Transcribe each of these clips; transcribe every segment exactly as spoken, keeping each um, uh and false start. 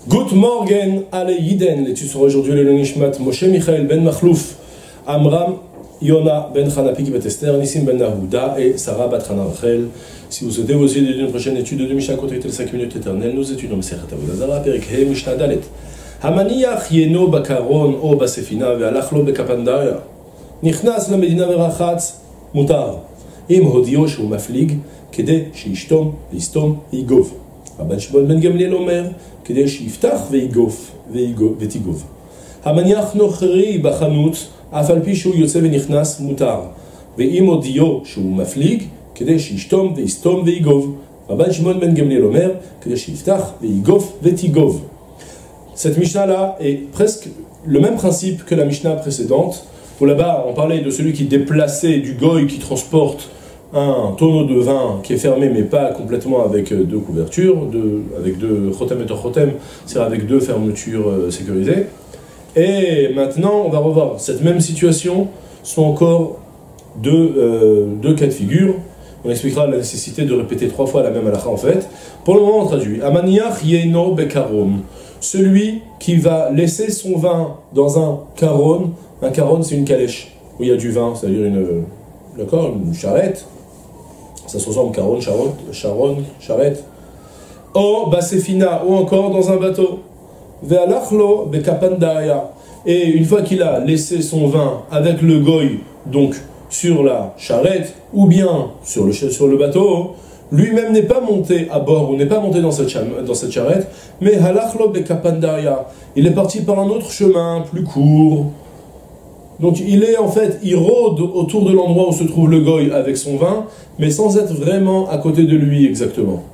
Good morgen, alle Yiden. L'étude sera aujourd'hui le Nishmat Moshe Michael ben Machlouf, Amram Yona ben Hanapi ben Esther, Nissim ben Nahuda et Sarah bat Hana Rachel. Si vous souhaitez vous aider d'une prochaine étude de Mishnah côté les cinq minutes éternelles, nous étudions Masechet Avodah Zarah, Perek He Mishnah Dalet. Hamaniach yeno bakaron o basefina ve'alach lo bekapandaya. Nichnas lemedina verachatz mutar. Im hodio שהוא מפליג כדי שישתום ויסתום ויגוב. רבן שמעון בן גמליאל אומר כדי שיפתח ויגוף ותיגוב. המניח נוכרי בחנות אף על פי שהוא יוצא ונכנס מותר. ואם הודיו שהוא מפליג כדי שישתום ויסתום ויגוב. רבן שמעון בן גמליאל אומר כדי שיפתח ויגוף ותיגוב. Cette Mishnah-là est presque le même principe que la Mishnah précédente, où là-bas on parlait de celui qui déplaçait du goy qui transporte un tonneau de vin qui est fermé mais pas complètement avec deux couvertures, deux, avec deux chotem et chotem, c'est-à-dire avec deux fermetures euh, sécurisées. Et maintenant on va revoir cette même situation sont encore deux, euh, deux cas de figure. On expliquera la nécessité de répéter trois fois la même halakha en fait. Pour le moment on traduit. Amaniach yeno bekarom. Celui qui va laisser son vin dans un caron. Un caron c'est une calèche où il y a du vin, c'est-à-dire une, d'accord, une charrette. Ça se ressemble caron, charon, charon, charrette. O basefina, ou encore dans un bateau. Ve'alachlo bekapandaya. Et une fois qu'il a laissé son vin avec le goy, donc sur la charrette, ou bien sur le, sur le bateau, lui-même n'est pas monté à bord, ou n'est pas monté dans cette, dans cette charrette, mais halachlo bekapandaya. Il est parti par un autre chemin, plus court. Donc il est en fait, il rôde autour de l'endroit où se trouve le goy avec son vin, mais sans être vraiment à côté de lui exactement.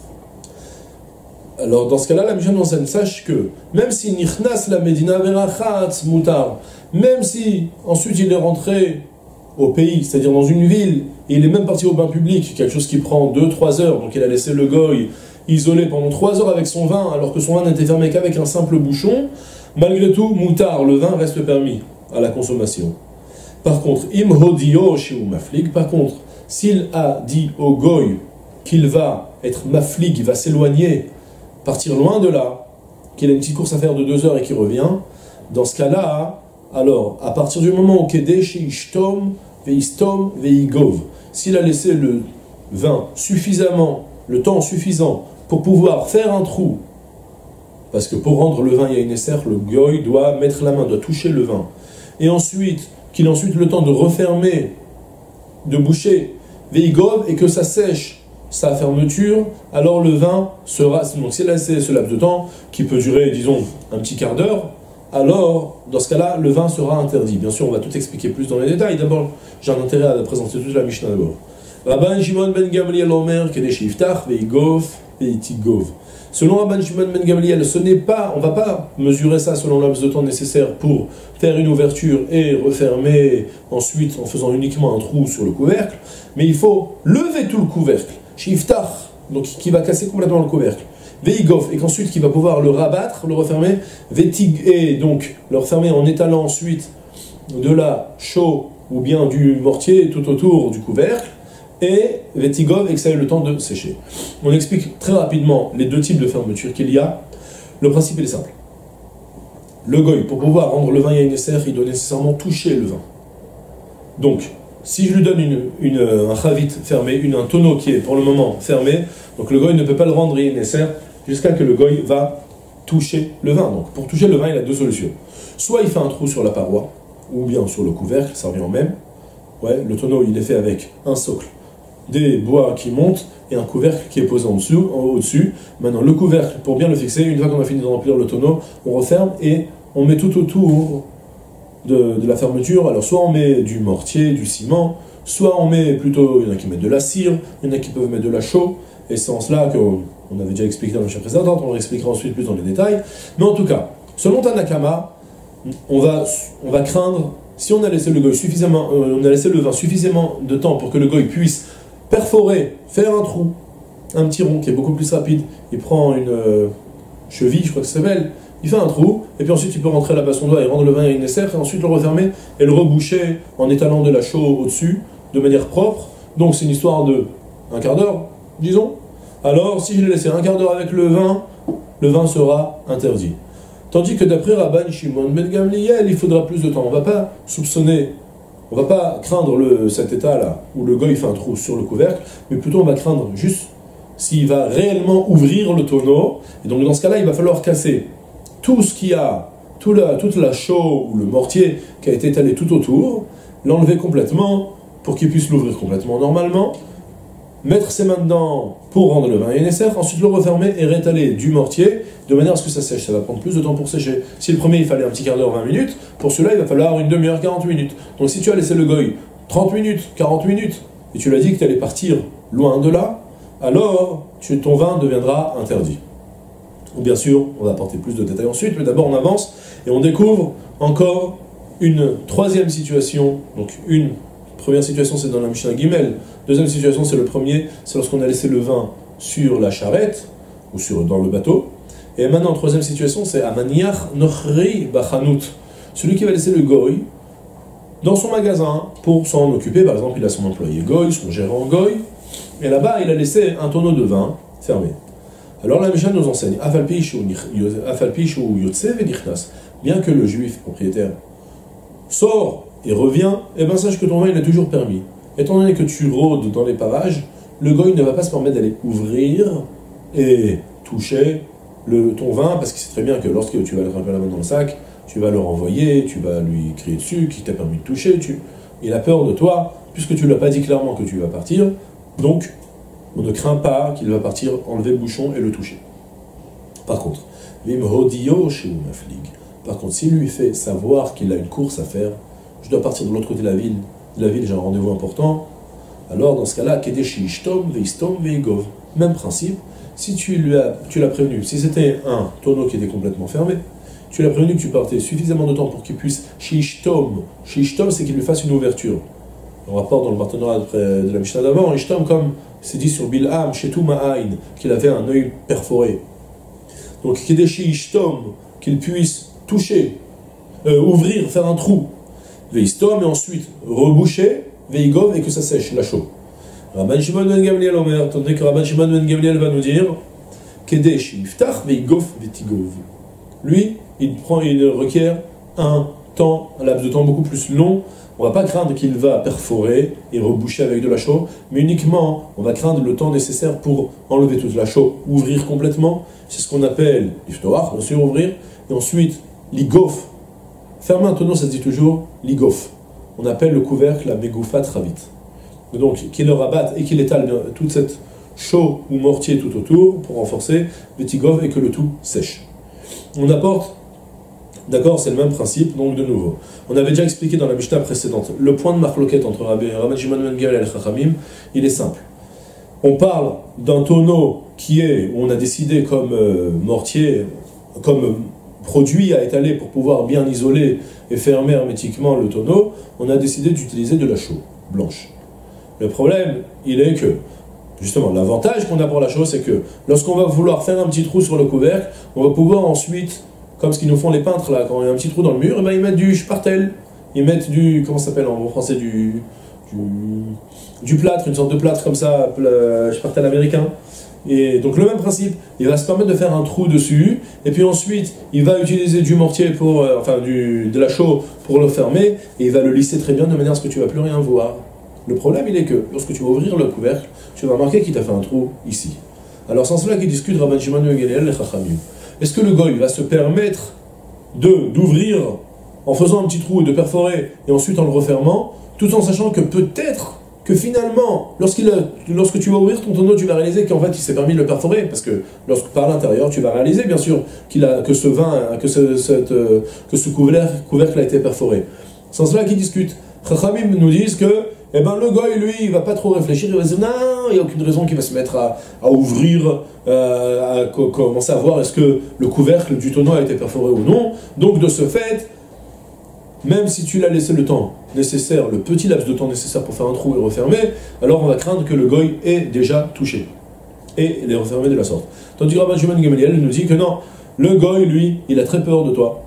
Alors dans ce cas-là, la Mishnah nous enseigne, sache que même si nichnas la medina verachatz mutar, même si ensuite il est rentré au pays, c'est-à-dire dans une ville, et il est même parti au bain public, quelque chose qui prend deux trois heures, donc il a laissé le goy isolé pendant trois heures avec son vin, alors que son vin n'était fermé qu'avec un simple bouchon, malgré tout, mutar, le vin reste permis à la consommation. Par contre, im hodio shiu maflig, par contre, s'il a dit au goy qu'il va être maflig, il va s'éloigner, partir loin de là, qu'il a une petite course à faire de deux heures et qu'il revient, dans ce cas-là, alors, à partir du moment où kedesh ishtom veistom veigov, s'il a laissé le vin suffisamment, le temps suffisant pour pouvoir faire un trou, parce que pour rendre le vin il y a une esser, le goy doit mettre la main, doit toucher le vin, et ensuite, qu'il ait ensuite le temps de refermer, de boucher, veigov, et que ça sèche sa fermeture, alors le vin sera, donc s'il a laissé ce laps de temps, qui peut durer, disons, un petit quart d'heure, alors, dans ce cas-là, le vin sera interdit. Bien sûr, on va tout expliquer plus dans les détails. D'abord, j'ai un intérêt à présenter toute la Mishnah d'abord. Rabban Shimon ben Gamliel Omer, Kedesh Yiftach, Veigov, Veitigov. Selon Rabban Shimon ben Gamliel, ce n'est pas, on ne va pas mesurer ça selon le laps de temps nécessaire pour faire une ouverture et refermer ensuite en faisant uniquement un trou sur le couvercle, mais il faut lever tout le couvercle, Yiftach, donc qui va casser complètement le couvercle. Veigov, et qu'ensuite qui va pouvoir le rabattre, le refermer, Vetig, et donc le refermer en étalant ensuite de la chaux ou bien du mortier tout autour du couvercle, et Vetigov, et que ça ait le temps de sécher. On explique très rapidement les deux types de fermeture qu'il y a. Le principe est simple. Le goy, pour pouvoir rendre le vin yaïnesser, il doit nécessairement toucher le vin. Donc, si je lui donne une, une, un chavit fermé, une, un tonneau qui est pour le moment fermé, donc le goy ne peut pas le rendre yaïnesser jusqu'à que le goy va toucher le vin. Donc pour toucher le vin, il a deux solutions. Soit il fait un trou sur la paroi, ou bien sur le couvercle, ça revient au même. Ouais, le tonneau il est fait avec un socle, des bois qui montent, et un couvercle qui est posé en dessous, en au-dessus. Maintenant le couvercle, pour bien le fixer, une fois qu'on a fini de remplir le tonneau, on referme et on met tout autour de, de la fermeture. Alors soit on met du mortier, du ciment, soit on met plutôt, il y en a qui mettent de la cire, il y en a qui peuvent mettre de la chaux, et c'est en cela qu'on on avait déjà expliqué dans la chapitre précédente, on l'expliquera ensuite plus dans les détails. Mais en tout cas, selon Tanakama, on va, on va craindre, si on a laissé le goy suffisamment, euh, on a laissé le vin suffisamment de temps pour que le goy puisse perforer, faire un trou, un petit rond qui est beaucoup plus rapide, il prend une euh, cheville, je crois que ça s'appelle, il fait un trou, et puis ensuite il peut rentrer là-bas son doigt et rendre le vin yaïnesser, et ensuite le refermer et le reboucher en étalant de la chaux au-dessus, de manière propre. Donc c'est une histoire de un quart d'heure, disons. Alors, si je l'ai laissé un quart d'heure avec le vin, le vin sera interdit. Tandis que d'après Rabban Shimon ben Gamliel, il faudra plus de temps. On ne va pas soupçonner, on ne va pas craindre le, cet état-là, où le goy fait un trou sur le couvercle, mais plutôt on va craindre juste s'il va réellement ouvrir le tonneau. Et donc dans ce cas-là, il va falloir casser tout ce qu'il y a, tout la, toute la chaux ou le mortier qui a été étalé tout autour, l'enlever complètement pour qu'il puisse l'ouvrir complètement normalement, mettre ses mains dedans pour rendre le vin nécessaire, ensuite le refermer et rétaler du mortier de manière à ce que ça sèche. Ça va prendre plus de temps pour sécher. Si le premier il fallait un petit quart d'heure, vingt minutes, pour celui-là il va falloir une demi-heure, quarante minutes. Donc si tu as laissé le goy trente minutes, quarante minutes, et tu lui as dit que tu allais partir loin de là, alors tu, ton vin deviendra interdit. Ou bien sûr, on va apporter plus de détails ensuite, mais d'abord on avance et on découvre encore une troisième situation. Donc une première situation c'est dans la Mishnah Gimel, deuxième situation c'est le premier, c'est lorsqu'on a laissé le vin sur la charrette ou sur, dans le bateau. Et maintenant, troisième situation c'est Amaniach Nochri Bachanut, celui qui va laisser le goy dans son magasin pour s'en occuper. Par exemple, il a son employé goy, son gérant goy, et là-bas il a laissé un tonneau de vin fermé. Alors la Mishnah nous enseigne, bien que le juif propriétaire sort et revient, et bien sache que ton vin il est toujours permis. Étant donné que tu rôdes dans les parages, le goy ne va pas se permettre d'aller ouvrir et toucher le, ton vin, parce qu'il sait très bien que lorsque tu vas le grimper la main dans le sac, tu vas le renvoyer, tu vas lui crier dessus, qu'il t'a permis de toucher, tu... il a peur de toi, puisque tu ne lui as pas dit clairement que tu vas partir, donc on ne craint pas qu'il va partir enlever le bouchon et le toucher. Par contre, par contre, s'il lui fait savoir qu'il a une course à faire, je dois partir de l'autre côté de la ville, de la ville j'ai un rendez-vous important, alors dans ce cas-là, même principe, si tu lui as, tu l'as prévenu, si c'était un tonneau qui était complètement fermé, tu l'as prévenu que tu partais suffisamment de temps pour qu'il puisse shishtom. Shishtom, c'est qu'il lui fasse une ouverture. On rapporte dans le partenariat de la Mishnah d'avant, shishtom comme c'est dit sur Bilham, Shetu Ma'ain, qu'il avait un œil perforé. Donc qu'il shishtom, qu'il puisse toucher, euh, ouvrir, faire un trou, veistom, et ensuite reboucher, veigov, et que ça sèche, la chaux. Rabban Shimon ben Gamliel Omer, tandis que Rabban Shimon ben Gamliel va nous dire Kedesh iftach veigov vetigov. Lui, il prend, il requiert un temps, un laps de temps beaucoup plus long. On ne va pas craindre qu'il va perforer et reboucher avec de la chaux, mais uniquement, on va craindre le temps nécessaire pour enlever toute la chaux, ouvrir complètement. C'est ce qu'on appelle l'iftoar, bien sûr, ouvrir. Et ensuite, l'igof. Fermer un tonneau, ça se dit toujours l'igof. On appelle le couvercle la megoufat ravit. Donc, qu'il le rabatte et qu'il étale bien toute cette chaux ou mortier tout autour pour renforcer le tigov et que le tout sèche. On apporte, d'accord, c'est le même principe, donc de nouveau. On avait déjà expliqué dans la Mishnah précédente, le point de marloquette entre Rabban Shimon ben Gamliel et Chachamim, il est simple. On parle d'un tonneau qui est, où on a décidé comme euh, mortier, comme euh, produit à étaler pour pouvoir bien isoler et fermer hermétiquement le tonneau, on a décidé d'utiliser de la chaux blanche. Le problème, il est que, justement, l'avantage qu'on a pour la chaux, c'est que lorsqu'on va vouloir faire un petit trou sur le couvercle, on va pouvoir ensuite, comme ce qu'ils nous font les peintres là, quand il y a un petit trou dans le mur, et ben ils mettent du spartel, ils mettent du, comment ça s'appelle en français, du, du, du plâtre, une sorte de plâtre comme ça, spartel américain. Et donc le même principe, il va se permettre de faire un trou dessus, et puis ensuite il va utiliser du mortier pour, euh, enfin du, de la chaux pour le fermer, et il va le lisser très bien de manière à ce que tu ne vas plus rien voir. Le problème, il est que, lorsque tu vas ouvrir le couvercle, tu vas remarquer qu'il t'a fait un trou ici. Alors, sans cela, qui discute Rabban Shimon ben Gamliel et Chachamim. Est-ce que le goy va se permettre de d'ouvrir en faisant un petit trou et de perforer, et ensuite en le refermant, tout en sachant que peut-être que finalement, lorsqu'il a, lorsque tu vas ouvrir ton tonneau, tu vas réaliser qu'en fait, il s'est permis de le perforer, parce que lorsque par l'intérieur, tu vas réaliser, bien sûr, qu'il a, que ce vin, que ce, cette, que ce couvercle, couvercle a été perforé. Sans cela, qui discute. Chachamim nous disent que eh ben, le goy, lui, il va pas trop réfléchir, il va se dire, non, il n'y a aucune raison qu'il va se mettre à, à ouvrir, euh, à co commencer à voir est-ce que le couvercle du tonneau a été perforé ou non. Donc, de ce fait, même si tu l'as laissé le temps nécessaire, le petit laps de temps nécessaire pour faire un trou et refermer, alors on va craindre que le goy ait déjà touché et les refermer de la sorte. Tandis que Rabban Shimon ben Gamliel nous dit que non, le goy, lui, il a très peur de toi.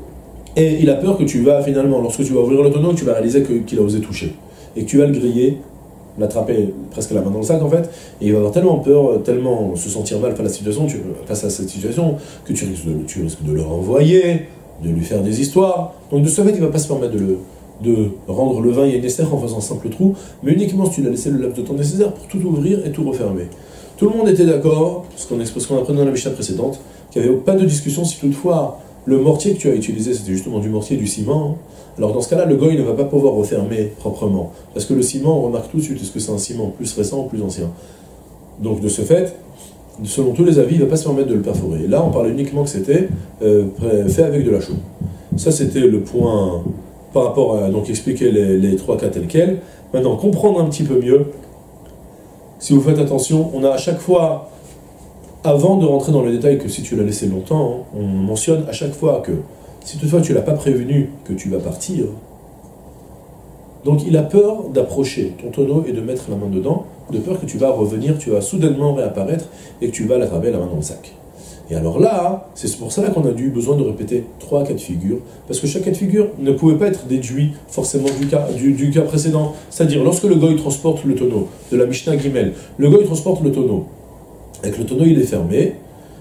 Et il a peur que tu vas finalement, lorsque tu vas ouvrir le tonneau, tu vas réaliser qu'il a osé toucher. Et que tu vas le griller l'attraper presque la main dans le sac en fait, et il va avoir tellement peur, tellement se sentir mal face à la situation, tu, face à cette situation, que tu risques, de, tu risques de le renvoyer, de lui faire des histoires. Donc de ce fait, il ne va pas se permettre de, le, de rendre le vin Yain-Neser en faisant un simple trou, mais uniquement si tu l'as laissé le laps de temps nécessaire pour tout ouvrir et tout refermer. Tout le monde était d'accord, ce qu'on ce qu'on apprenait dans la Mishnah précédente, qu'il n'y avait pas de discussion si toutefois le mortier que tu as utilisé, c'était justement du mortier, du ciment. Alors dans ce cas-là, le goy ne va pas pouvoir refermer proprement. Parce que le ciment, on remarque tout de suite, est-ce que c'est un ciment plus récent ou plus ancien. Donc de ce fait, selon tous les avis, il ne va pas se permettre de le perforer. Et là, on parlait uniquement que c'était euh, fait avec de la chaux. Ça, c'était le point par rapport à donc expliquer les, les trois cas tels quels. Maintenant, comprendre un petit peu mieux. Si vous faites attention, on a à chaque fois, avant de rentrer dans le détail que si tu l'as laissé longtemps, on mentionne à chaque fois que si toutefois tu ne l'as pas prévenu que tu vas partir, donc il a peur d'approcher ton tonneau et de mettre la main dedans, de peur que tu vas revenir, tu vas soudainement réapparaître et que tu vas l'attraper la main dans le sac. Et alors là, c'est pour ça qu'on a dû besoin de répéter trois cas de figure, parce que chaque cas de figure ne pouvait pas être déduit forcément du cas, du, du cas précédent. C'est-à-dire, lorsque le goy transporte le tonneau de la Mishnah Gimel, le goy transporte le tonneau, avec le tonneau il est fermé,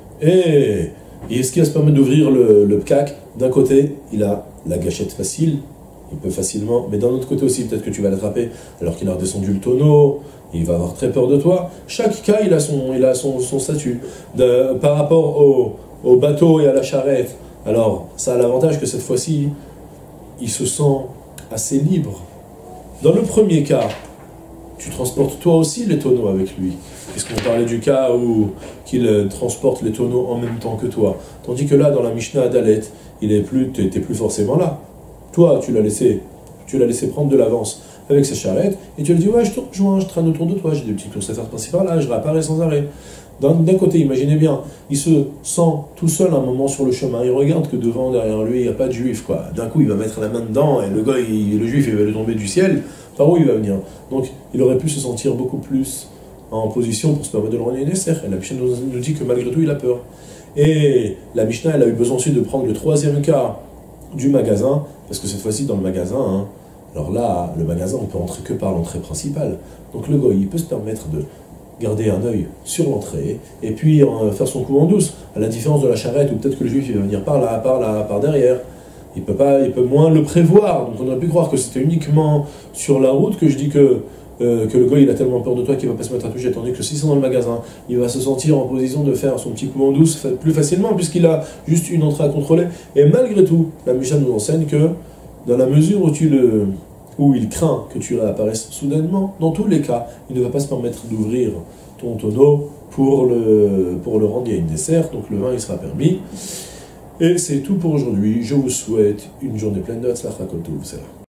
et, et est-ce qu'il va se permettre d'ouvrir le, le pkak? D'un côté, il a la gâchette facile, il peut facilement, mais d'un autre côté aussi, peut-être que tu vas l'attraper alors qu'il a redescendu le tonneau, il va avoir très peur de toi. Chaque cas, il a son, il a son, son statut. De, par rapport au, au bateau et à la charrette, alors ça a l'avantage que cette fois-ci, il se sent assez libre. Dans le premier cas, tu transportes toi aussi les tonneaux avec lui. Puisqu'on parlait du cas où qu'il transporte les tonneaux en même temps que toi. Tandis que là, dans la Mishnah Dalet, il est plus, t'es, t'es plus forcément là. Toi, tu l'as laissé, tu l'as laissé prendre de l'avance avec sa charrette, et tu lui dis, ouais, je te rejoins, je traîne autour de toi, j'ai des petites courses à faire par-ci par-là, je réapparais sans arrêt. D'un, d'un côté, imaginez bien, il se sent tout seul un moment sur le chemin, il regarde que devant, derrière lui, il n'y a pas de juif, quoi. D'un coup, il va mettre la main dedans, et le gars, il, le juif, il va lui tomber du ciel, par où il va venir? Donc, il aurait pu se sentir beaucoup plus en position pour se permettre de le rendre nécessaire. Et la Mishnah nous, nous dit que malgré tout, il a peur. Et la Mishnah, elle a eu besoin ensuite de prendre le troisième cas du magasin, parce que cette fois-ci, dans le magasin, hein, alors là, le magasin, on peut entrer que par l'entrée principale. Donc le goy, il peut se permettre de garder un œil sur l'entrée, et puis euh, faire son coup en douce, à la différence de la charrette, où peut-être que le juif, il va venir par là, par là, par derrière. Il peut, pas, il peut moins le prévoir. Donc on aurait pu croire que c'était uniquement sur la route que je dis que, euh, que le goy, il a tellement peur de toi qu'il ne va pas se mettre à toucher, tandis que si c'est dans le magasin, il va se sentir en position de faire son petit coup en douce plus facilement, puisqu'il a juste une entrée à contrôler. Et malgré tout, la Mishnah nous enseigne que dans la mesure où, tu le, où il craint que tu réapparaisses soudainement, dans tous les cas, il ne va pas se permettre d'ouvrir ton tonneau pour le, pour le rendre Yain-Neser, donc le vin il sera permis. Et c'est tout pour aujourd'hui. Je vous souhaite une journée pleine de Hatzlacha Kol Tov.